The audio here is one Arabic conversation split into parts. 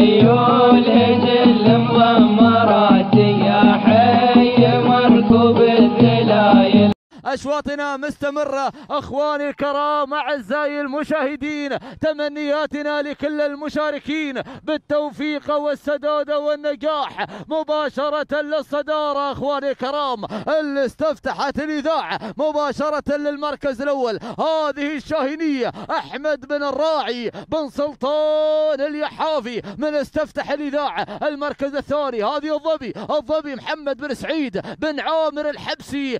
خيول هجل مضمرات يا حي مركوب الذلايل. أشواطنا مستمرة أخواني الكرام أعزائي المشاهدين، تمنياتنا لكل المشاركين بالتوفيق والسداد والنجاح مباشرة للصدارة. أخواني الكرام اللي استفتحت الإذاعة مباشرة للمركز الأول هذه الشاهينية أحمد بن الراعي بن سلطان اليحافي من استفتح الإذاعة. المركز الثاني هذه الظبي محمد بن سعيد بن عامر الحبسي.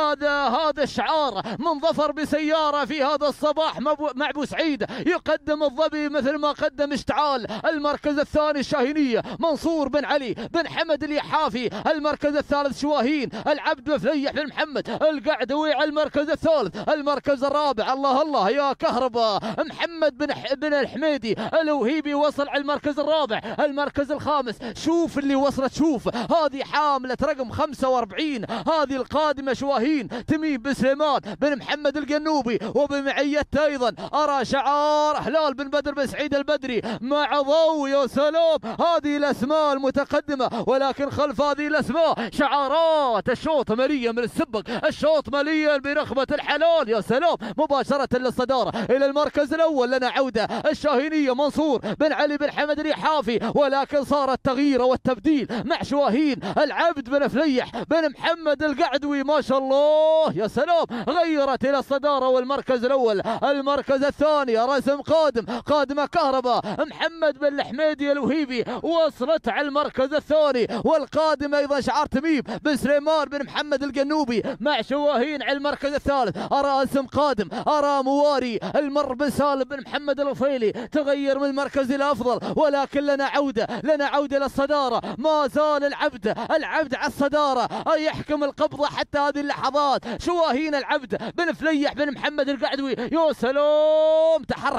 هذا الشعار من ظفر بسيارة في هذا الصباح مع ابو سعيد، يقدم الظبي مثل ما قدم اشتعال. المركز الثاني الشاهينية منصور بن علي بن حمد اليحافي. المركز الثالث شواهين العبد بفليح بن محمد القعدوي. المركز الثالث. المركز الرابع الله يا كهرباء محمد بن الحميدي الوهيبي وصل على المركز الرابع. المركز الخامس شوف اللي وصلت، شوف هذه حاملة رقم 45، هذه القادمة شواهين تميم بن سليمان بن محمد القنوبي وبمعيته ايضا ارى شعار هلال بن بدر بن سعيد البدري مع ضوء. يا سلام هذه الاسماء المتقدمه، ولكن خلف هذه الاسماء شعارات الشوط مليا من السبق، الشوط مليا برخبه الحلال. يا سلام مباشره للصداره. الى المركز الاول لنا عوده الشاهينيه منصور بن علي بن حمد اليحافي، ولكن صار التغيير والتبديل مع شواهين العبد بن فليح بن محمد القعدوي. ما شاء الله يا سلام غيرت الى الصداره والمركز الاول. المركز الثاني رسم قادمه كهرباء محمد بن الحميدي الوهيبي وصلت على المركز الثاني، والقادمه ايضا شعار تميم بن سليمان بن محمد القنوبي مع شواهين على المركز الثالث. ارى اسم قادم، ارى مواري المر بن سالم بن محمد الوفيلي تغير من المركز الى افضل، ولكن لنا عوده للصداره. ما زال العبد على الصداره يحكم القبضه حتى هذه اللحظات. شواهين العبد بن فليح بن محمد القعدوي. يا سلام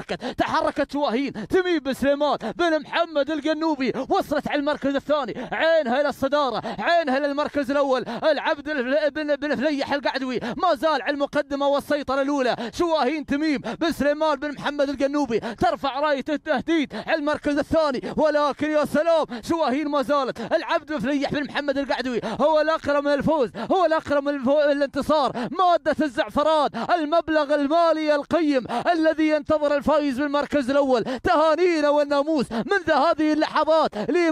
تحركت شواهين تميم بن سليمان بن محمد القنوبي وصلت على المركز الثاني، عينها الى الصداره، عينها للمركز الاول. العبد بن فليح القعدوي ما زال على المقدمه والسيطره الاولى. شواهين تميم بن سليمان بن محمد القنوبي ترفع رايه التهديد على المركز الثاني، ولكن يا سلام شواهين ما زالت. العبد بن فليح بن محمد القعدوي هو الاقرب من الفوز، هو الاقرب من الانتصار. مادة الزعفران المبلغ المالي القيم الذي ينتظر الفائز بالمركز الأول. تهانينا والناموس منذ هذه اللحظات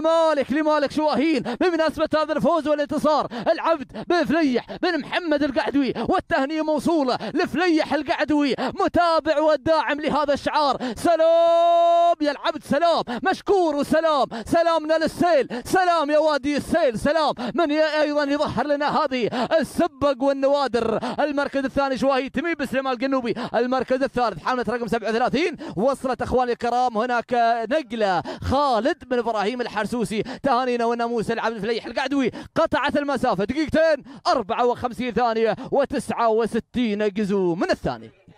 لمالك شواهين بمناسبة هذا الفوز والانتصار. العبد بن فليح بن محمد القعدوي، والتهنئة موصولة لفليح القعدوي متابع والداعم لهذا الشعار. سلام يا العبد، سلام مشكور، وسلام سلامنا للسيل، سلام يا وادي السيل، سلام من أيضا يظهر لنا هذه السبق والنوادر. المركز الثاني شواهي تميم بن سليمان القنوبي. المركز الثالث حاملة رقم 37 وصلت اخواني الكرام هناك نقله خالد بن ابراهيم الحرسوسي. تهانينا والناموس العبد فليح القعدوي قطعت المسافه دقيقتين 54 ثانيه و69 جزء من الثاني.